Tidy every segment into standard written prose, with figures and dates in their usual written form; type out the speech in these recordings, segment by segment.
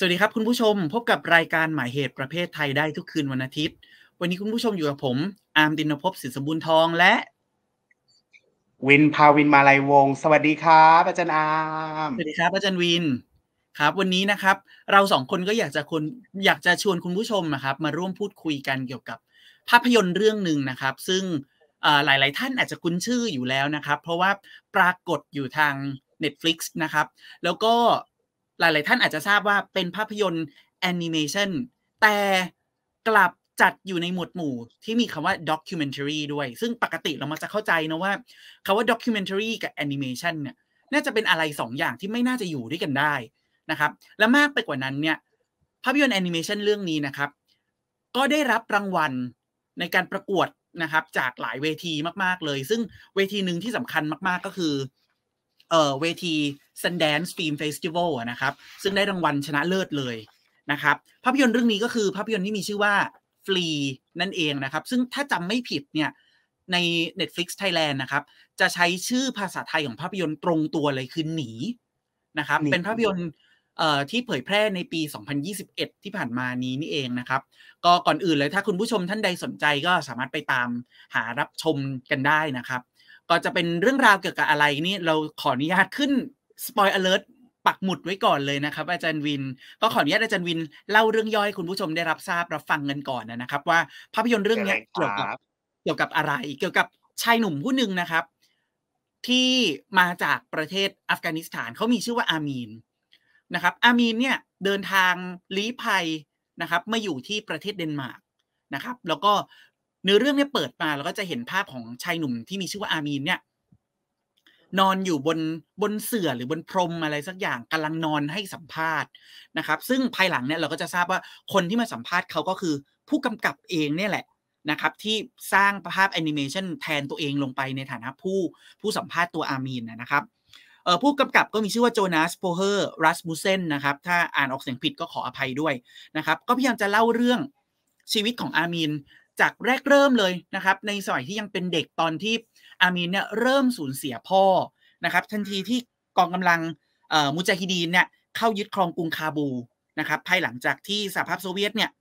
สวัสดีครับคุณผู้ชมพบกับรายการหมายเหตุประเภทไทยได้ทุกคืนวันอาทิตย์วันนี้คุณผู้ชมอยู่กับผมอาร์มตินภพศิษย์สมบูรณ์ทองและวินภาวินมาลัยวงศ์สวัสดีครับอาจารย์อาร์มสวัสดีครับอาจารย์วินครับวันนี้นะครับเราสองคนก็อยากจะชวนคุณผู้ชมนะครับมาร่วมพูดคุยกันเกี่ยวกับภาพยนตร์เรื่องหนึ่งนะครับซึ่งหลายๆท่านอาจจะคุ้นชื่ออยู่แล้วนะครับเพราะว่าปรากฏอยู่ทาง Netflix นะครับแล้วก็หลายๆท่านอาจจะทราบว่าเป็นภาพยนตร์แอนิเมชันแต่กลับจัดอยู่ในหมวดหมู่ที่มีคำว่า documentary ด้วยซึ่งปกติเรามักจะเข้าใจนะว่าคำว่า documentary กับแอนิเมชันเนี่ยน่าจะเป็นอะไร2 อย่างที่ไม่น่าจะอยู่ด้วยกันได้นะครับและมากไปกว่านั้นเนี่ยภาพยนตร์แอนิเมชันเรื่องนี้นะครับก็ได้รับรางวัลในการประกวดนะครับจากหลายเวทีมากๆเลยซึ่งเวทีหนึ่งที่สำคัญมากๆก็คือเวที Sundance Film Festival นะครับซึ่งได้รางวัลชนะเลิศเลยนะครับภาพยนตร์เรื่องนี้ก็คือภาพยนตร์ที่มีชื่อว่า Flea นั่นเองนะครับซึ่งถ้าจำไม่ผิดเนี่ยใน Netflix Thailand นะครับจะใช้ชื่อภาษาไทยของภาพยนตร์ตรงตัวเลยคือหนีนะครับนี่เป็นภาพยนตร์ที่เผยแพร่ในปี2021ที่ผ่านมานี้นี่เองนะครับก็ก่อนอื่นเลยถ้าคุณผู้ชมท่านใดสนใจก็สามารถไปตามหารับชมกันได้นะครับก็จะเป็นเรื่องราวเกี่ยวกับอะไรนี่เราขออนุญาตขึ้น spoil alert ปักหมุดไว้ก่อนเลยนะครับอาจารย์วินก็ขออนุญาตอาจารย์วินเล่าเรื่องย่อให้คุณผู้ชมได้รับทราบรับฟังกันก่อนนะครับว่าภาพยนตร์เรื่องนี้เชิญเลยครับเกี่ยวกับอะไรเกี่ยวกับชายหนุ่มผู้หนึ่งนะครับที่มาจากประเทศอัฟกานิสถานเขามีชื่อว่าอามีนนะครับอามีนเนี่ยเดินทางลี้ภัยนะครับมาอยู่ที่ประเทศเดนมาร์กนะครับแล้วก็เนื้อเรื่องเนี่ยเปิดมาแล้วก็จะเห็นภาพของชายหนุ่มที่มีชื่อว่าอามีนเนี่ยนอนอยู่บนเสื่อหรือบนพรมอะไรสักอย่างกำลังนอนให้สัมภาษณ์นะครับซึ่งภายหลังเนี่ยเราก็จะทราบว่าคนที่มาสัมภาษณ์เขาก็คือผู้กำกับเองเนี่ยแหละนะครับที่สร้างภาพแอนิเมชันแทนตัวเองลงไปในฐานะผู้สัมภาษณ์ตัวอามีนนะครับผู้กำกับก็มีชื่อว่าโจนาสโพเฮอร์รัสมูเซนนะครับถ้าอ่านออกเสียงผิดก็ขออภัยด้วยนะครับก็พยายามจะเล่าเรื่องชีวิตของอามีนจากแรกเริ่มเลยนะครับในสมัยที่ยังเป็นเด็กตอนที่อามีนเนี่ยเริ่มสูญเสียพ่อนะครับทันทีที่กองกำลังมุจาฮิดีนเนี่ยเข้ายึดครองกรุงคาบูนะครับภายหลังจากที่สหภาพโซเวียตเนี่ย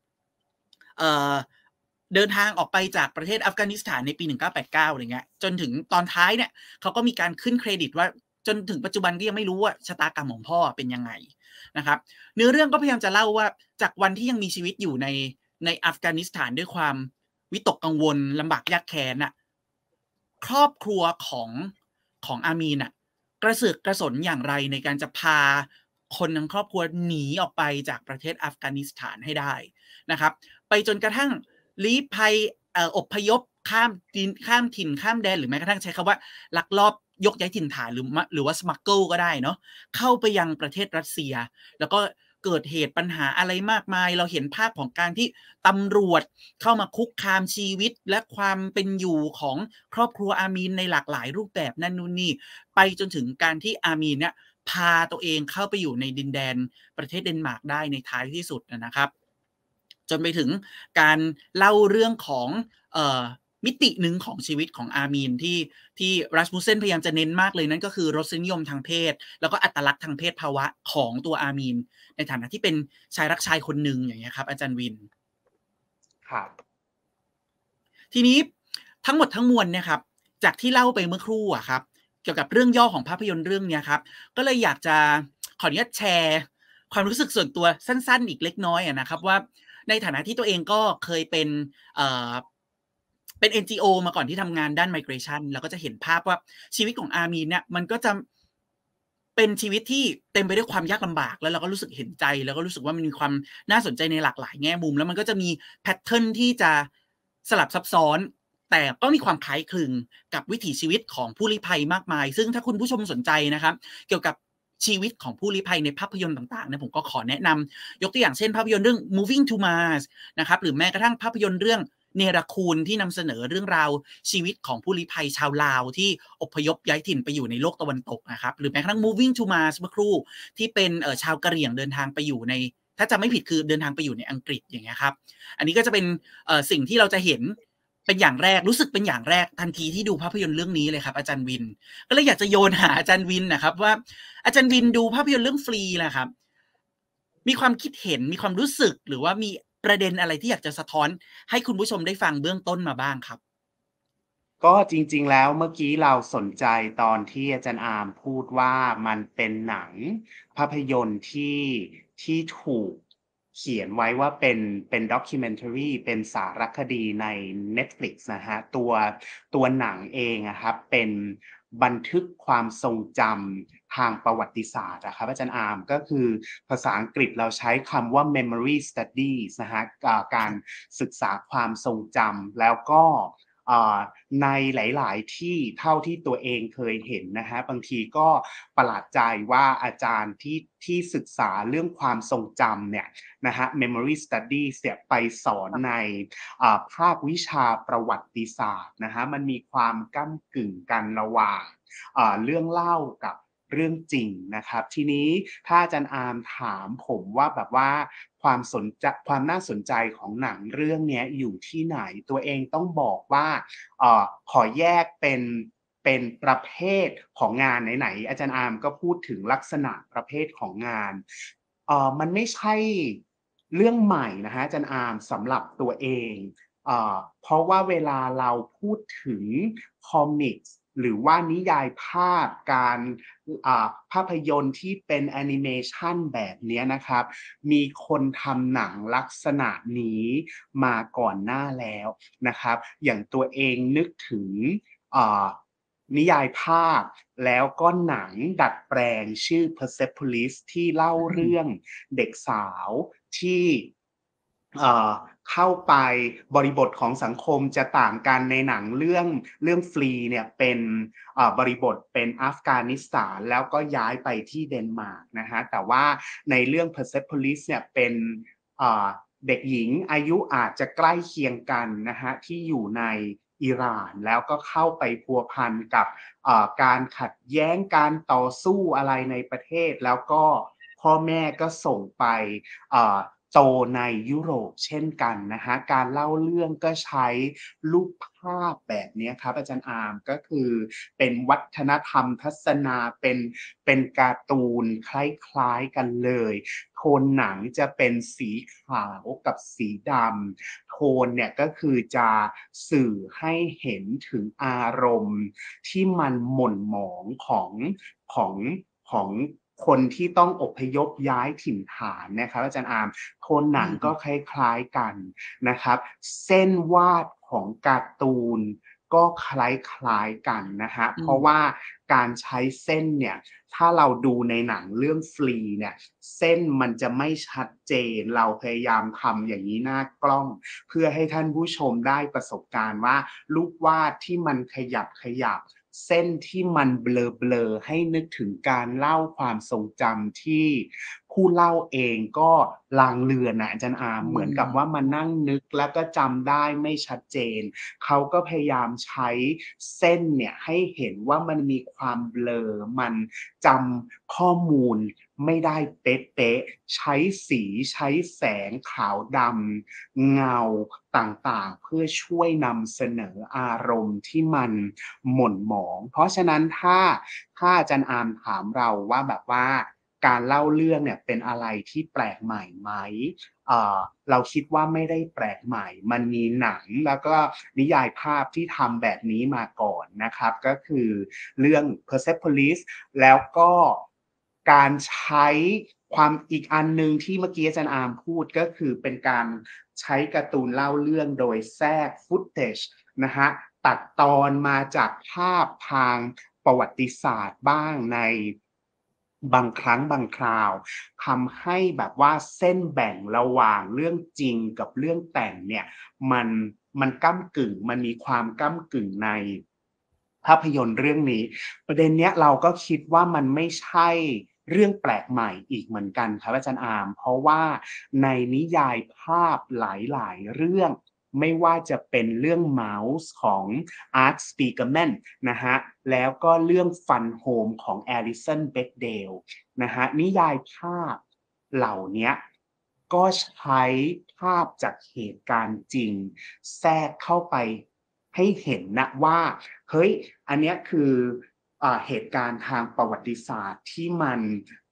เดินทางออกไปจากประเทศอัฟกานิสถานในปี1989อะไรเงี้ยจนถึงตอนท้ายเนี่ยเขาก็มีการขึ้นเครดิตว่าจนถึงปัจจุบันก็ยังไม่รู้ว่าชะตากรรมของพ่อเป็นยังไงนะครับเนื้อเรื่องก็พยายามจะเล่าว่าจากวันที่ยังมีชีวิตอยู่ในอัฟกานิสถานด้วยความวิตกกังวลลำบากยากแค้นน่ะครอบครัวของอามีนน่ะกระเสือกกระสนอย่างไรในการจะพาคนทั้งครอบครัวหนีออกไปจากประเทศอัฟกานิสถานให้ได้นะครับไปจนกระทั่งลี้ภัยอพยพข้ามถิ่นข้ามแดนหรือแม้กระทั่งใช้คำว่าลักลอบยกย้ายถิ่นฐานหรือว่าสมัคเกิลก็ได้เนาะเข้าไปยังประเทศรัสเซียแล้วก็เกิดเหตุปัญหาอะไรมากมายเราเห็นภาพของการที่ตำรวจเข้ามาคุกคามชีวิตและความเป็นอยู่ของครอบครัวอามีนในหลากหลายรูปแบบนั่นนู่นนี่ไปจนถึงการที่อามีนเนี่ยพาตัวเองเข้าไปอยู่ในดินแดนประเทศเดนมาร์กได้ในท้ายที่สุดนะครับจนไปถึงการเล่าเรื่องของมิติหนึ่งของชีวิตของอามีนที่รัสมุเซนพยายามจะเน้นมากเลยนั่นก็คือรสนิยมทางเพศแล้วก็อัตลักษณ์ทางเพศภาวะของตัวอามีนในฐานะที่เป็นชายรักชายคนหนึ่งอย่างเงี้ยครับอาจารย์วินครับทีนี้ทั้งหมดทั้งมวลเนี่ยครับจากที่เล่าไปเมื่อครู่อะครับเกี่ยวกับเรื่องย่อของภาพยนตร์เรื่องนี้ครับก็เลยอยากจะขออนุญาตแชร์ความรู้สึกส่วนตัวสั้นๆอีกเล็กน้อยนะครับว่าในฐานะที่ตัวเองก็เคยเป็น NGO มาก่อนที่ทำงานด้าน Migration แล้วก็จะเห็นภาพว่าชีวิตของอามีนเนี่ยมันก็จะเป็นชีวิตที่เต็มไปด้วยความยากลำบากแล้วเราก็รู้สึกเห็นใจแล้วก็รู้สึกว่ามันมีความน่าสนใจในหลากหลายแง่มุมแล้วมันก็จะมีแพทเทิร์นที่จะสลับซับซ้อนแต่ก็มีความคล้ายคลึงกับวิถีชีวิตของผู้ลี้ภัยมากมายซึ่งถ้าคุณผู้ชมสนใจนะครับเกี่ยวกับชีวิตของผู้ลี้ภัยในภาพยนตร์ต่างๆเนี่ยผมก็ขอแนะนำยกตัวอย่างเช่นภาพยนตร์เรื่อง Moving to Mars นะครับหรือแม้กระทั่งภาพยนตร์เรื่องเนรคูลที่นำเสนอเรื่องราวชีวิตของผู้ลี้ภัยชาวลาวที่อพยพย้ายถิ่นไปอยู่ในโลกตะวันตกนะครับหรือแม้กระทั่ง Moving to Mars เมื่อครู่ที่เป็นชาวกะเหรี่ยงเดินทางไปอยู่ในถ้าจำไม่ผิดคือเดินทางไปอยู่ในอังกฤษอย่างเงี้ยครับอันนี้ก็จะเป็นสิ่งที่เราจะเห็นเป็นอย่างแรกรู้สึกเป็นอย่างแรกทันทีที่ดูภาพยนตร์เรื่องนี้เลยครับอาจารย์วินก็เลยอยากจะโยนหาอาจารย์วินนะครับว่าอาจารย์วินดูภาพยนตร์เรื่องฟรีแหละครับมีความคิดเห็นมีความรู้สึกหรือว่ามีประเด็นอะไรที่อยากจะสะท้อนให้คุณผู้ชมได้ฟังเบื้องต้นมาบ้างครับก็จริงๆแล้วเมื่อกี้เราสนใจตอนที่อาจารย์อาร์มพูดว่ามันเป็นหนังภาพยนตร์ที่ถูกเขียนไว้ว่าเป็น documentary เป็นสารคดีใน Netflix นะครับตัวหนังเองอะครับเป็นบันทึกความทรงจำทางประวัติศาสตร์อะครับอาจารย์อาร์มก็คือภาษาอังกฤษเราใช้คำว่า memory studies นะฮะการศึกษาความทรงจำแล้วก็ในหลายๆที่เท่าที่ตัวเองเคยเห็นนะฮะบางทีก็ประหลาดใจว่าอาจารย์ที่ศึกษาเรื่องความทรงจำเนี่ยนะฮะ memory studies เนี่ยไปสอนในภาควิชาประวัติศาสตร์นะฮะมันมีความก้ำกึ่งกันระหว่างเรื่องเล่ากับเรื่องจริงนะครับทีนี้ถ้าอาจารย์อาร์มถามผมว่าแบบว่าความน่าสนใจของหนังเรื่องเนี้ยอยู่ที่ไหนตัวเองต้องบอกว่าขอแยกเป็นประเภทของงานไหนๆอาจารย์อาร์มก็พูดถึงลักษณะประเภทของงานมันไม่ใช่เรื่องใหม่นะฮะอาจารย์อาร์มสำหรับตัวเองเพราะว่าเวลาเราพูดถึงคอมิกส์หรือว่านิยายภาพการภาพยนตร์ที่เป็นแอนิเมชันแบบนี้นะครับมีคนทำหนังลักษณะนี้มาก่อนหน้าแล้วนะครับอย่างตัวเองนึกถึงนิยายภาพแล้วก็หนังดัดแปลงชื่อ Persepolis ที่เล่าอืมเรื่องเด็กสาวที่เอ่อเข้าไปบริบทของสังคมจะต่างกันในหนังเรื่องฟรีเนี่ยเป็นบริบทเป็นอัฟกานิสถานแล้วก็ย้ายไปที่เดนมาร์กนะฮะแต่ว่าในเรื่อง Persepolis เนี่ยเป็นเด็กหญิงอายุอาจจะใกล้เคียงกันนะฮะที่อยู่ในอิหร่านแล้วก็เข้าไปพัวพันกับการขัดแย้งการต่อสู้อะไรในประเทศแล้วก็พ่อแม่ก็ส่งไปโตในยุโรปเช่นกันนะฮะการเล่าเรื่องก็ใช้รูปภาพแบบนี้ครับอาจารย์อาร์มก็คือเป็นวัฒนธรรมทัศนาเป็นการ์ตูนคล้ายๆกันเลยโทนหนังจะเป็นสีขาวกับสีดำโทนเนี่ยก็คือจะสื่อให้เห็นถึงอารมณ์ที่มันหม่นหมองของของคนที่ต้องอพยพย้ายถิ่นฐานนะครับอาจารย์อาร์มโทนหนังก็คล้ายๆกันนะครับเส้นวาดของการ์ตูนก็คล้ายๆกันนะฮะเพราะว่าการใช้เส้นเนี่ยถ้าเราดูในหนังเรื่องฟรีเนี่ยเส้นมันจะไม่ชัดเจนเราพยายามทำอย่างนี้หน้ากล้องเพื่อให้ท่านผู้ชมได้ประสบการณ์ว่ารูปวาดที่มันขยับเส้นที่มันเบลอๆให้นึกถึงการเล่าความทรงจำที่ผู้เล่าเองก็ลางเลือนนะอาจารย์อาร์มอืเหมือนกับว่ามมานั่งนึกแล้วก็จำได้ไม่ชัดเจนเขาก็พยายามใช้เส้นเนี่ยให้เห็นว่ามันมีความเบลอมันจำข้อมูลไม่ได้เป๊ะๆใช้สีใช้แสงขาวดำเงาต่างๆเพื่อช่วยนำเสนออารมณ์ที่มันหม่นหมองเพราะฉะนั้นถ้าอาจารย์อาร์มถามเราว่าแบบว่าการเล่าเรื่องเนี่ยเป็นอะไรที่แปลกใหม่ไหมเราคิดว่าไม่ได้แปลกใหม่มันมีหนังแล้วก็นิยายภาพที่ทำแบบนี้มาก่อนนะครับก็คือเรื่อง Persepolis แล้วก็การใช้ความอีกอันหนึ่งที่เมื่อกี้อาจารย์อาร์มพูดก็คือเป็นการใช้การ์ตูนเล่าเรื่องโดยแทรก footage นะฮะตัดตอนมาจากภาพทางประวัติศาสตร์บ้างในบางครั้งบางคราวทำให้แบบว่าเส้นแบ่งระหว่างเรื่องจริงกับเรื่องแต่งเนี่ยมันมันก้ำกึ่งมันมีความก้ำกึ่งในภาพยนตร์เรื่องนี้ประเด็นเนี้ยเราก็คิดว่ามันไม่ใช่เรื่องแปลกใหม่อีกเหมือนกันครับอาจารย์อาร์มเพราะว่าในนิยายภาพหลายๆเรื่องไม่ว่าจะเป็นเรื่อง Mouse ของ Art Spiegelman นะฮะแล้วก็เรื่อง Fun Home ของ Alison Bechdel นะฮะนิยายภาพเหล่านี้ก็ใช้ภาพจากเหตุการณ์จริงแทรกเข้าไปให้เห็นนะว่าเฮ้ยอันนี้คือเหตุการณ์ทางประวัติศาสตร์ที่มัน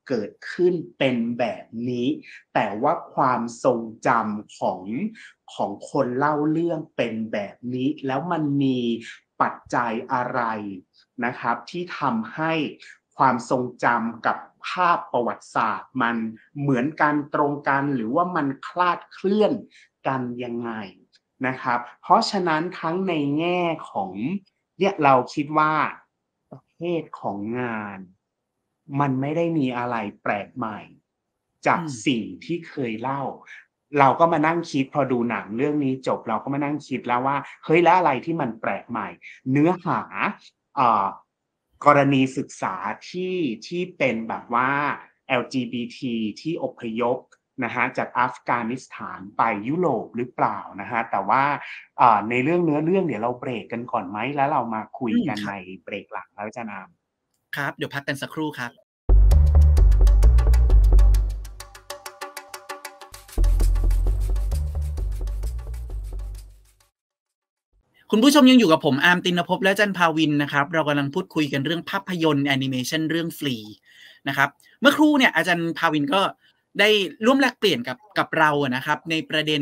เกิดขึ้นเป็นแบบนี้แต่ว่าความทรงจำของคนเล่าเรื่องเป็นแบบนี้แล้วมันมีปัจจัยอะไรนะครับที่ทำให้ความทรงจำกับภาพประวัติศาสตร์มันเหมือนกันตรงกันหรือว่ามันคลาดเคลื่อนกันยังไงนะครับเพราะฉะนั้นทั้งในแง่ของเนี่ยเราคิดว่าประเภทของงานมันไม่ได้มีอะไรแปลกใหม่จากสิ่งที่เคยเล่าเราก็มานั่งคิดพอดูหนังเรื่องนี้จบเราก็มานั่งคิดแล้วว่าเฮ้ยแล้วอะไรที่มันแปลกใหม่เนื้อหาเอ่อกรณีศึกษาที่เป็นแบบว่า LGBT ที่อพยพนะฮะจากอัฟกานิสถานไปยุโรปหรือเปล่านะฮะแต่ว่าในเรื่องเนื้อเรื่องเดี๋ยวเราเบรกกันก่อนไหมแล้วเรามาคุยกันในเบรกหลังแล้วอาจารย์อามครับเดี๋ยวพักกันสักครู่ครับคุณผู้ชมยังอยู่กับผมอาร์มตินภพและจันภาวินนะครับเรากำลังพูดคุยกันเรื่องภาพยนตร์แอนิเมชันเรื่องฟรีนะครับเมื่อครู่เนี่ยอาจารย์ภาวินก็ได้ร่วมแลกเปลี่ยนกับเราอะนะครับในประเด็น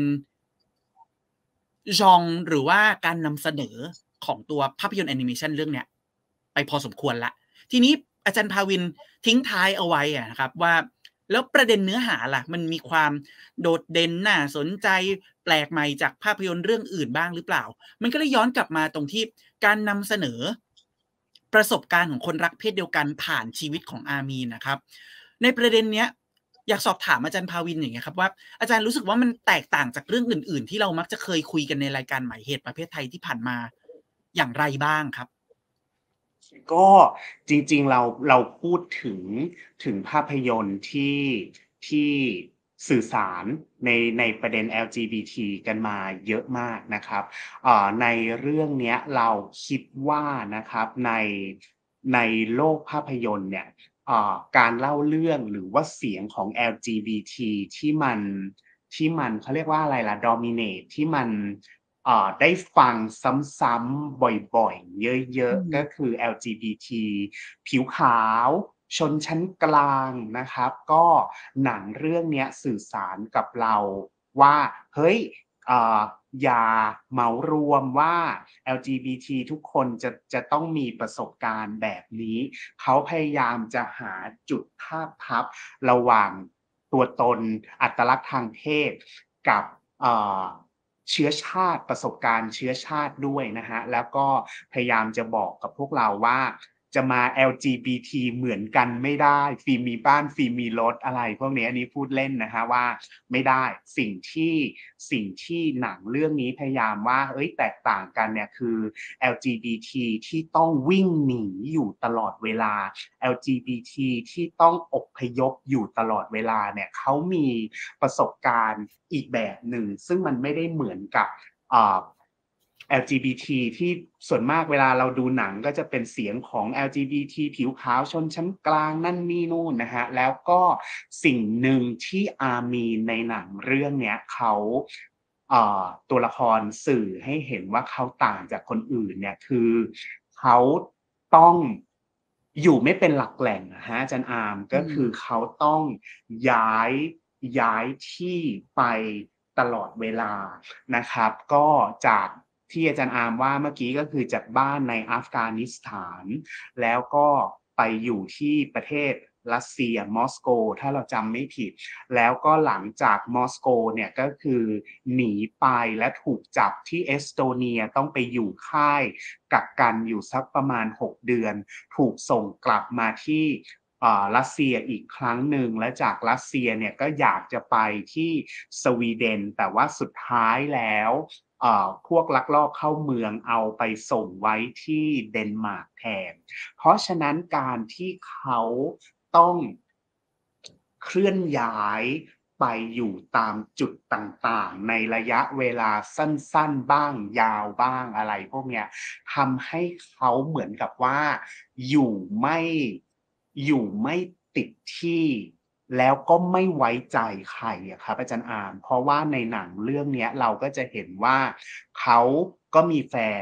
หรือว่าการนำเสนอของตัวภาพยนตร์แอนิเมชันเรื่องเนี้ยไปพอสมควรละทีนี้อาจารย์ภาวินทิ้งท้ายเอาไว้นะครับว่าแล้วประเด็นเนื้อหาล่ะมันมีความโดดเด่นน่าสนใจแปลกใหม่จากภาพยนตร์เรื่องอื่นบ้างหรือเปล่ามันก็เลยย้อนกลับมาตรงที่การนำเสนอประสบการณ์ของคนรักเพศเดียวกันผ่านชีวิตของอามีนนะครับในประเด็นเนี้ยอยากสอบถามอาจารย์ภาวินอย่างเงี้ยครับว่าอาจารย์รู้สึกว่ามันแตกต่างจากเรื่องอื่นๆที่เรามักจะเคยคุยกันในรายการหมายเหตุประเภทไทยที่ผ่านมาอย่างไรบ้างครับก็จริงๆเราพูดถึงภาพยนตร์ที่สื่อสารในประเด็น LGBT กันมาเยอะมากนะครับในเรื่องเนี้ยเราคิดว่านะครับในโลกภาพยนตร์เนี่ยการเล่าเรื่องหรือว่าเสียงของ LGBT ที่มันเขาเรียกว่าอะไรล่ะ dominate ที่มันได้ฟังซ้ำๆบ่อยๆเยอะๆก็คือ LGBT ผิวขาวชนชั้นกลางนะครับก็หนังเรื่องเนี้ยสื่อสารกับเราว่าเฮ้ยอย่าเหมารวมว่า LGBT ทุกคนจะต้องมีประสบการณ์แบบนี้เขาพยายามจะหาจุดทาบทับระหว่างตัวตนอัตลักษณ์ทางเพศกับเอ่อ เชื้อชาติประสบการณ์เชื้อชาติด้วยนะฮะแล้วก็พยายามจะบอกกับพวกเราว่าจะมา LGBT เหมือนกันไม่ได้ฟิล์มมีบ้านฟิล์มมีรถอะไรพวกนี้อันนี้พูดเล่นนะฮะว่าไม่ได้สิ่งที่หนังเรื่องนี้พยายามว่าเฮ้ยแตกต่างกันเนี่ยคือ LGBT ที่ต้องวิ่งหนีอยู่ตลอดเวลา LGBT ที่ต้องอพยพอยู่ตลอดเวลาเนี่ยเขามีประสบการณ์อีกแบบหนึ่งซึ่งมันไม่ได้เหมือนกับLGBT ที่ส่วนมากเวลาเราดูหนังก็จะเป็นเสียงของ LGBT ผิวขาวชนชั้นกลางนั่นนี่นู่นนะฮะแล้วก็สิ่งหนึ่งที่อามีนในหนังเรื่องเนี้ยเขาตัวละครสื่อให้เห็นว่าเขาต่างจากคนอื่นเนี่ยคือเขาต้องอยู่ไม่เป็นหลักแหล่งนะฮะอาจารย์อาร์มก็คือเขาต้องย้ายย้ายที่ไปตลอดเวลานะครับก็จากที่อาจารย์อาร์มว่าเมื่อกี้ก็คือจากบ้านในอัฟกานิสถานแล้วก็ไปอยู่ที่ประเทศรัสเซียมอสโกถ้าเราจำไม่ผิดแล้วก็หลังจากมอสโกเนี่ยก็คือหนีไปและถูกจับที่เอสโตเนียต้องไปอยู่ค่ายกักกันอยู่สักประมาณ6เดือนถูกส่งกลับมาที่รัสเซียอีกครั้งหนึ่งและจากรัสเซียเนี่ยก็อยากจะไปที่สวีเดนแต่ว่าสุดท้ายแล้วพวกลักลอบเข้าเมืองเอาไปส่งไว้ที่เดนมาร์กแทนเพราะฉะนั้นการที่เขาต้องเคลื่อนย้ายไปอยู่ตามจุดต่างๆในระยะเวลาสั้นๆบ้างยาวบ้างอะไรพวกเนี้ยทำให้เขาเหมือนกับว่าอยู่ไม่อยู่ไม่ติดที่แล้วก็ไม่ไว้ใจใครอะครับอาจารย์อาร์มเพราะว่าในหนังเรื่องเนี้ยเราก็จะเห็นว่าเขาก็มีแฟน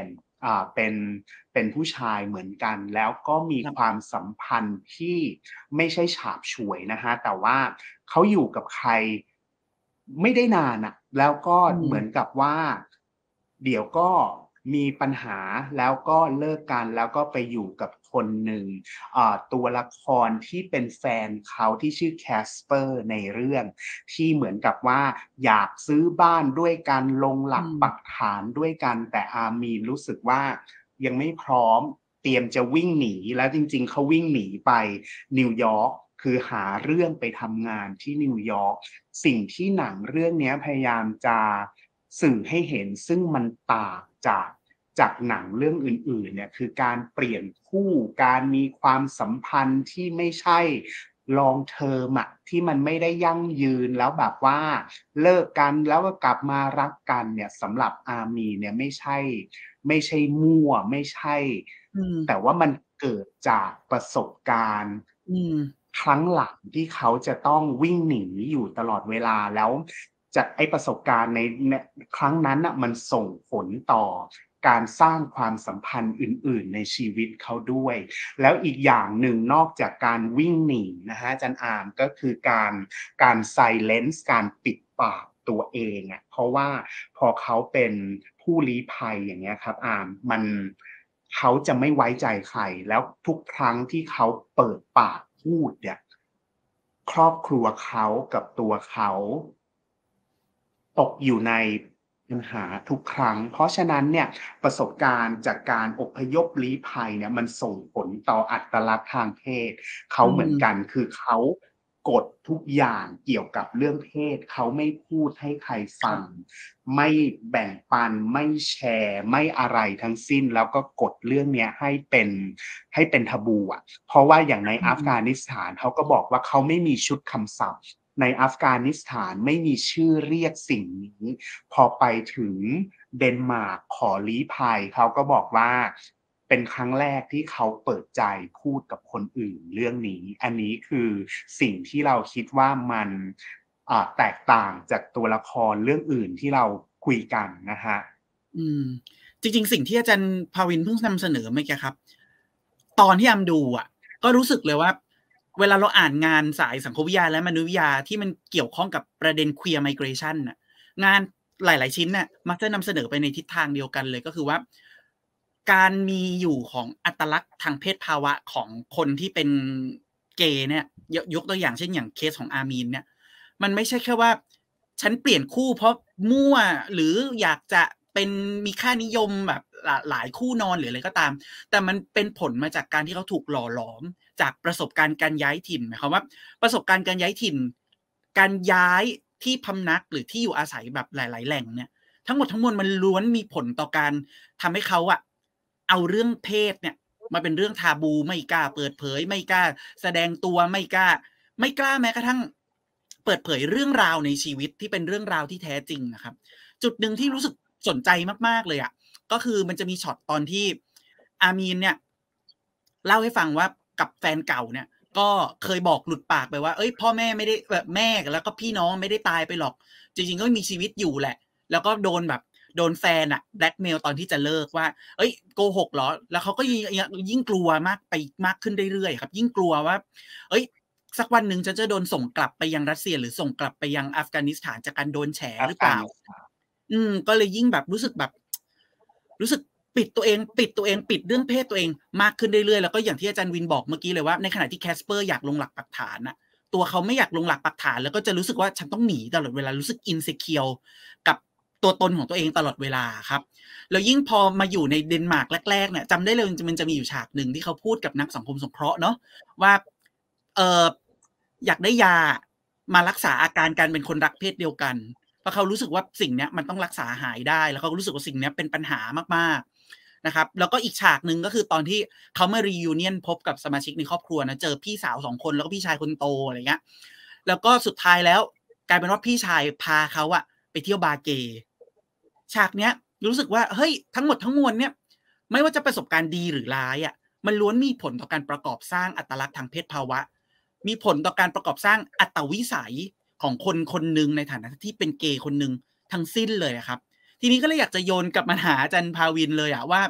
เป็นผู้ชายเหมือนกันแล้วก็มีครับความสัมพันธ์ที่ไม่ใช่ฉาบฉวยนะคะแต่ว่าเขาอยู่กับใครไม่ได้นานอะแล้วก็อืมเหมือนกับว่าเดี๋ยวก็มีปัญหาแล้วก็เลิกกันแล้วก็ไปอยู่กับคนหนึ่งตัวละครที่เป็นแฟนเขาที่ชื่อ Casper ในเรื่องที่เหมือนกับว่าอยากซื้อบ้านด้วยกันลงหลัอืมกปักฐานด้วยกันแต่อามีนรู้สึกว่ายังไม่พร้อมเตรียมจะวิ่งหนีแล้วจริงๆเขาวิ่งหนีไปนิวยอร์กคือหาเรื่องไปทำงานที่นิวยอร์กสิ่งที่หนังเรื่องนี้พยายามจะสื่อให้เห็นซึ่งมันต่างจากหนังเรื่องอื่นๆเนี่ยคือการเปลี่ยนคู่การมีความสัมพันธ์ที่ไม่ใช่ long term อะที่มันไม่ได้ยั่งยืนแล้วแบบว่าเลิกกันแล้วก็กลับมารักกันเนี่ยสำหรับอามีเนี่ยไม่ใช่มั่วไม่ใช่อืมแต่ว่ามันเกิดจากประสบการณ์อืมครั้งหลังที่เขาจะต้องวิ่งหนีอยู่ตลอดเวลาแล้วจากไอ้ประสบการณ์ในครั้งนั้นน่ะมันส่งผลต่อการสร้างความสัมพันธ์อื่นๆในชีวิตเขาด้วย แล้วอีกอย่างหนึ่งนอกจากการวิ่งหนีนะคะอาจารย์อามก็คือการ silence การปิดปากตัวเองอะเพราะว่าพอเขาเป็นผู้ลี้ภัยอย่างเงี้ยครับอามเขาจะไม่ไว้ใจใครแล้วทุกครั้งที่เขาเปิดปากพูดเนี่ยครอบครัวเขากับตัวเขาตกอยู่ในปัญหาทุกครั้งเพราะฉะนั้นเนี่ยประสบการณ์จากการอพยพลี้ภัยเนี่ยมันส่งผลต่ออัตลักษณ์ทางเพศเขาอืเหมือนกันมคือเขากดทุกอย่างเกี่ยวกับเรื่องเพศเขาไม่พูดให้ใครคฟังรับไม่แบ่งปันไม่แชร์ไม่อะไรทั้งสิ้นแล้วก็กดเรื่องเนี้ยให้เป็นทาบูอะเพราะว่าอย่างในอือัฟกามนิสถานเขาก็บอกว่าเขาไม่มีชุดคำศัพท์ ในอัฟกานิสถานไม่มีชื่อเรียกสิ่งนี้พอไปถึงเดนมาร์กขอลี้ภัยเขาก็บอกว่าเป็นครั้งแรกที่เขาเปิดใจพูดกับคนอื่นเรื่องนี้อันนี้คือสิ่งที่เราคิดว่ามันแตกต่างจากตัวละครเรื่องอื่นที่เราคุยกันนะฮะอืมจริงๆสิ่งที่อาจารย์ภาวินเพิ่งนำเสนอเมื่อกี้ครับตอนที่อำดูอะก็รู้สึกเลยว่าเวลาเราอ่านงานสายสังคมวิทยาและมนุษยวิทยาที่มันเกี่ยวข้องกับประเด็น Queer Migration น่ะงานหลายๆชิ้นน่ะมักจะนำเสนอไปในทิศทางเดียวกันเลยก็คือว่าการมีอยู่ของอัตลักษณ์ทางเพศภาวะของคนที่เป็นเกย์เนี่ยยกตัวอย่างเช่นอย่างเคสของอามีนเนี่ยมันไม่ใช่แค่ว่าฉันเปลี่ยนคู่เพราะมั่วหรืออยากจะเป็นมีค่านิยมแบบหลายคู่นอนหรืออะไรก็ตามแต่มันเป็นผลมาจากการที่เขาถูกหล่อหลอมจากประสบการณ์การย้ายถิ่นหมายความว่าประสบการณ์การย้ายถิ่นการย้ายที่พำนักหรือที่อยู่อาศัยแบบหลายๆแหล่งเนี่ยทั้งหมดทั้งมวลมันล้วนมีผลต่อการทำให้เขาอะเอาเรื่องเพศเนี่ยมาเป็นเรื่องทาบูไม่กล้าเปิดเผยไม่กล้าแสดงตัวไม่กล้าแม้กระทั่งเปิดเผยเรื่องราวในชีวิตที่เป็นเรื่องราวที่แท้จริงนะครับจุดหนึ่งที่รู้สึกสนใจมากๆเลยอะก็คือมันจะมีช็อตตอนที่อามีนเนี่ยเล่าให้ฟังว่ากับแฟนเก่าเนี่ยก็เคยบอกหลุดปากไปว่าเอ้ยพ่อแม่ไม่ได้แบบแม่แล้วก็พี่น้องไม่ได้ตายไปหรอกจริงๆก็มีชีวิตอยู่แหละแล้วก็โดนแฟนอะแบล็กเมลตอนที่จะเลิกว่าเอ้ยโกหกเหรอแล้วเขาก็ยิ่งกลัวมากไปมากขึ้นเรื่อยๆครับยิ่งกลัวว่าเอ้ยสักวันหนึ่งฉันจะโดนส่งกลับไปยังรัสเซียหรือส่งกลับไปยังอัฟกานิสถานจากการโดนแฉอัฟกาหรือเปล่านิสถานก็เลยยิ่งแบบรู้สึกแบบรู้สึกปิดปิดเรื่องเพศตัวเองมากขึ้นเรื่อยๆแล้วก็อย่างที่อาจารย์วินบอกเมื่อกี้เลยว่าในขณะที่แคสเปอร์อยากลงหลักปักฐานน่ะตัวเขาไม่อยากลงหลักปักฐานแล้วก็จะรู้สึกว่าฉันต้องหนีตลอดเวลารู้สึก insecure กับตัวตนของตัวเองตลอดเวลาครับแล้วยิ่งพอมาอยู่ในเดนมาร์กแรกๆเนี่ยจำได้เลยมันจะมีอยู่ฉากหนึ่งที่เขาพูดกับนักสังคมสงเคราะห์เนาะว่าเอ่ออยากได้ยามารักษาอาการการเป็นคนรักเพศเดียวกัน เพราะเขารู้สึกว่าสิ่งนี้มันต้องรักษาหายได้แล้วเขารู้สึกว่าสิ่งนี้เป็นปัญหามากๆนะครับแล้วก็อีกฉากหนึ่งก็คือตอนที่เขามารียูเนียนพบกับสมาชิกในครอบครัวนะเจอพี่สาว2คนแล้วก็พี่ชายคนโตอะไรเงี้ยแล้วก็สุดท้ายแล้วกลายเป็นว่าพี่ชายพาเขาอะไปเที่ยวบาร์เกย์ฉากเนี้ยรู้สึกว่าเฮ้ยทั้งหมดทั้งมวลเนี่ยไม่ว่าจะประสบการณ์ดีหรือร้ายอะมันล้วนมีผลต่อการประกอบสร้างอัตลักษณ์ทางเพศภาวะมีผลต่อการประกอบสร้างอัตวิสัย ของคนคนหนึ่งในฐานะที่เป็นเกย์คนหนึ่งทั้งสิ้นเลยครับทีนี้ก็เลยอยากจะโยนกลับมาหาอาจารย์ภาวินเลยว่า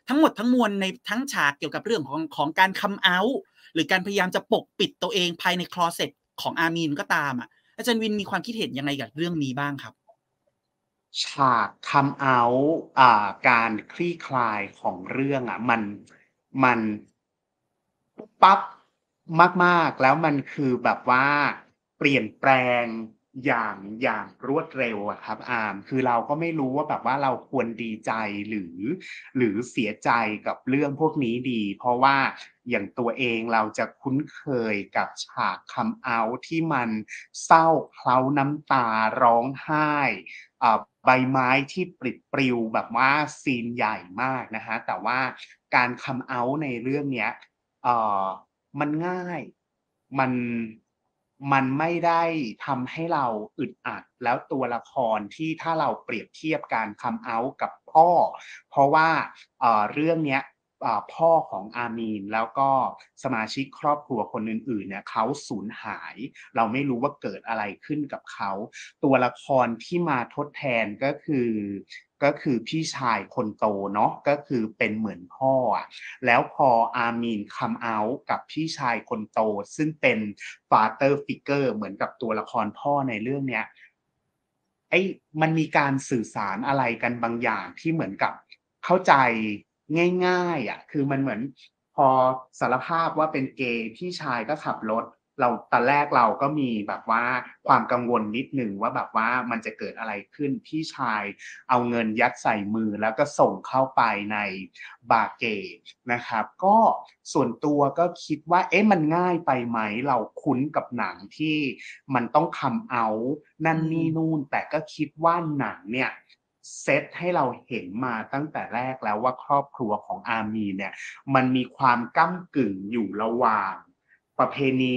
ทั้งหมดทั้งมวลในทั้งฉากเกี่ยวกับเรื่องของการคัมเอาท์หรือการพยายามจะปกปิดตัวเองภายในคลอเซ็ตของอามีนก็ตามอ่ะอาจารย์วินมีความคิดเห็นยังไงกับเรื่องนี้บ้างครับฉากคัมเอาต์การคลี่คลายของเรื่องอะมันปุ๊บปั๊บมากๆแล้วมันคือแบบว่าเปลี่ยนแปลงอย่างรวดเร็วอะครับคือเราก็ไม่รู้ว่าแบบว่าเราควรดีใจหรือเสียใจกับเรื่องพวกนี้ดีเพราะว่าอย่างตัวเองเราจะคุ้นเคยกับฉากคัมเอาต์ที่มันเศร้าเคล้าน้ำตาร้องไห้ใบไม้ที่ปลิดปลิวแบบว่าซีนใหญ่มากนะคะแต่ว่าการคัมเอาต์ในเรื่องเนี้ย เอ่อมันง่าย มันมันไม่ได้ทำให้เราอึดอัดแล้วตัวละครที่ถ้าเราเปรียบเทียบการคัมเอาต์กับพ่อเพราะว่าเรื่องเนี้ยพ่อของอามีนแล้วก็สมาชิกครอบครัวคนอื่นๆเนี่ยเขาสูญหายเราไม่รู้ว่าเกิดอะไรขึ้นกับเขาตัวละครที่มาทดแทนก็คือพี่ชายคนโตเนาะก็คือเป็นเหมือนพ่ออะ แล้วพออามีนคัมเอาต์กับพี่ชายคนโตซึ่งเป็น father figure เหมือนกับตัวละครพ่อในเรื่องเนี้ยมันมีการสื่อสารอะไรกันบางอย่างที่เหมือนกับเข้าใจง่ายๆอะคือมันเหมือนพอสารภาพว่าเป็นเกย์พี่ชายก็ขับรถเราตอนแรกเราก็มีแบบว่าความกังวลนิดหนึ่งว่าแบบว่ามันจะเกิดอะไรขึ้นพี่ชายเอาเงินยัดใส่มือแล้วก็ส่งเข้าไปในบาร์เกย์นะครับก็ส่วนตัวก็คิดว่ามันง่ายไปไหมเราคุ้นกับหนังที่มันต้องcome out นั่นอืนี่มนู่นแต่ก็คิดว่าหนังเนี่ยเซตให้เราเห็นมาตั้งแต่แรกแล้วว่าครอบครัวของอามีนเนี่ยมันมีความก้ำกึ่งอยู่ระหว่างประเพณี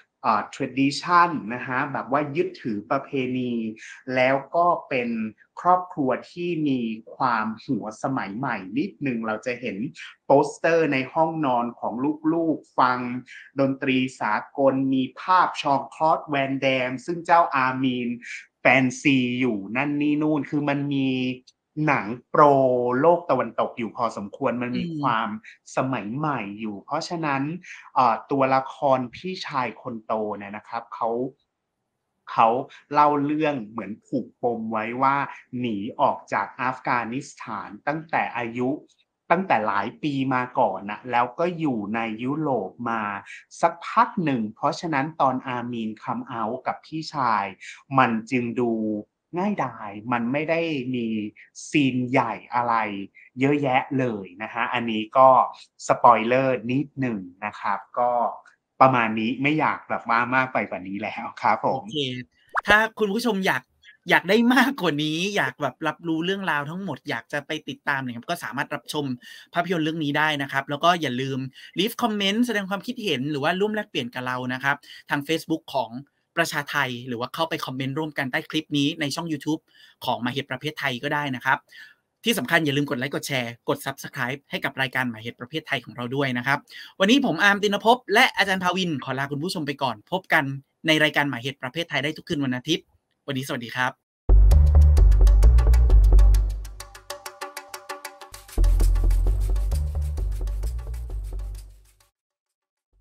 tradition นะคะแบบว่ายึดถือประเพณีแล้วก็เป็นครอบครัวที่มีความหัวสมัยใหม่นิดหนึ่งเราจะเห็นโปสเตอร์ในห้องนอนของลูกๆฟังดนตรีสากลมีภาพชองคลอดแวนแดมซึ่งเจ้าอามีนแฟนซีอยู่นั่นนี่นู่นคือมันมีหนังโปรโลกตะวันตกอยู่พอสมควรมันอืมีคมวามสมัยใหม่อยู่เพราะฉะนั้นตัวละครพี่ชายคนโตเนี่ยนะครับเขาเล่าเรื่องเหมือนผูกปมไว้ว่าหนีออกจากอัฟกานิสถานตั้งแต่หลายปีมาก่อนน่ะแล้วก็อยู่ในยุโรปมาสักพักหนึ่งเพราะฉะนั้นตอนอามีนคัมเอาต์กับพี่ชายมันจึงดูง่ายดายมันไม่ได้มีซีนใหญ่อะไรเยอะแยะเลยนะคะอันนี้ก็สปอยเลอร์นิดหนึ่งนะครับก็ประมาณนี้ไม่อยากแบบว่ามากไปกว่านี้แล้วครับผมโอเคถ้าคุณผู้ชมอยากได้มากกว่านี้อยากแบบรับรู้เรื่องราวทั้งหมดอยากจะไปติดตามเนี่ยครับก็สามารถรับชมภาพยนตร์เรื่องนี้ได้นะครับแล้วก็อย่าลืม leave คอมเมนต์แสดงความคิดเห็นหรือว่าร่วมแลกเปลี่ยนกับเรานะครับทางเฟซบุ๊กของประชาไทยหรือว่าเข้าไปคอมเมนต์ร่วมกันใต้คลิปนี้ในช่องยูทูบของมหาเหตุประเภทไทยก็ได้นะครับที่สำคัญอย่าลืมกดไลค์กดแชร์กด Subscribe ให้กับรายการมหาเหตุประเภทไทยของเราด้วยนะครับวันนี้ผมอาร์มตินภพและอาจารย์ภาวินขอลาคุณผู้ชมไปก่อนพบกันในรายการหมายเหตุประเภทไทยได้ทุกคืนวันอาทิตย์วันนี้สวัสดีครับ